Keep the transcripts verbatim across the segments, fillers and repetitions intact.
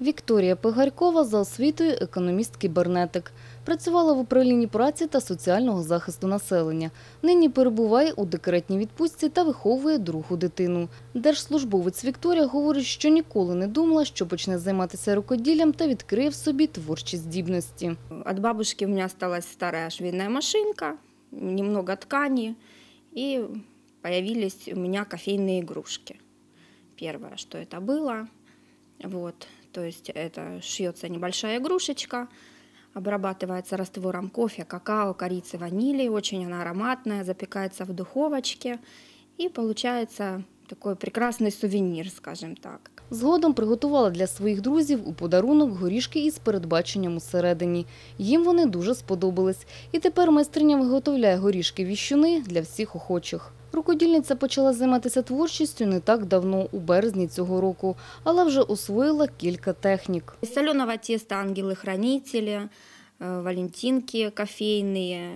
Вікторія Пигарькова за освітою економіст-кібернетик. Працювала в управлінні праці та соціального захисту населення. Нині перебуває у декретній відпустці та виховує другу дитину. Держслужбовець Вікторія говорить, що ніколи не думала, що почне займатися рукоділлям та відкриє в собі творчі здібності. От бабушки у меня осталась старая швейная машинка, немного ткани, и появились у меня кофейные игрушки. Первое, что это было, вот, то есть это шьется небольшая игрушечка, обрабатывается раствором кофе, какао, корицы, ванили, очень она ароматная, запекается в духовочке, и получается такой прекрасный сувенир, скажем так. Згодом приготувала для своїх друзів у подарунок горішки із передбаченням усередині. Їм вони дуже сподобались. І тепер майстриня виготовляє горішки-віщуни для всіх охочих. Рукодільниця почала займатися творчістю не так давно, у березні цього року, але вже освоїла кілька технік. Из соленого теста ангелы-хранители, валентинки кофейные.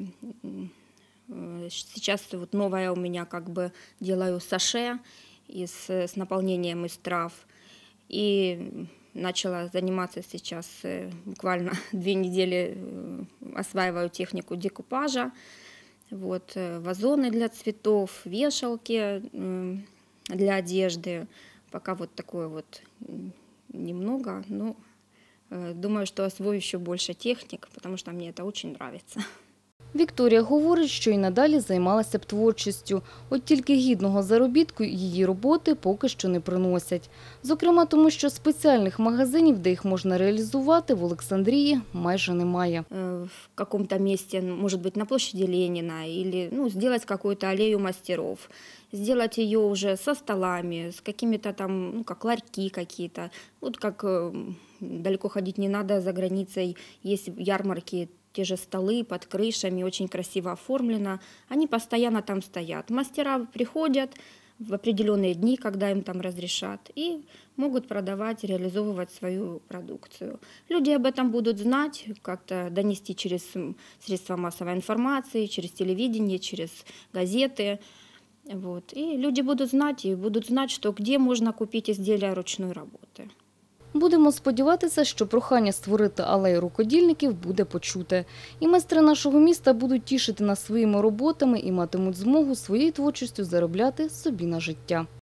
Сейчас вот новое у меня как бы делаю саше из, с наполнением из трав. И начала заниматься сейчас, буквально две недели осваиваю технику декупажа. Вот, вазоны для цветов, вешалки для одежды. Пока вот такое вот немного, но думаю, что освою еще больше техник, потому что мне это очень нравится. Вікторія говорить, що й надалі займалася б творчістю. От тільки гідного заробітку її роботи поки що не приносять. Зокрема, тому що спеціальних магазинів, де їх можна реалізувати, в Олександрії майже немає. В каком-то месте, может быть, на площади Ленина, или ну, сделать какую-то аллею мастеров, сделать ее уже со столами, с какими-то там, ну, как ларьки какие-то. Вот как далеко ходить не надо, за границей есть ярмарки, те же столы под крышами, очень красиво оформлено. Они постоянно там стоят. Мастера приходят в определенные дни, когда им там разрешат, и могут продавать, реализовывать свою продукцию. Люди об этом будут знать, как-то донести через средства массовой информации, через телевидение, через газеты. Вот. И люди будут знать, и будут знать, что где можно купить изделия ручной работы. Будемо сподіватися, що прохання створити алею рукодільників буде почуте. І майстри нашого міста будуть тішити нас своїми роботами і матимуть змогу своєю творчістю заробляти собі на життя.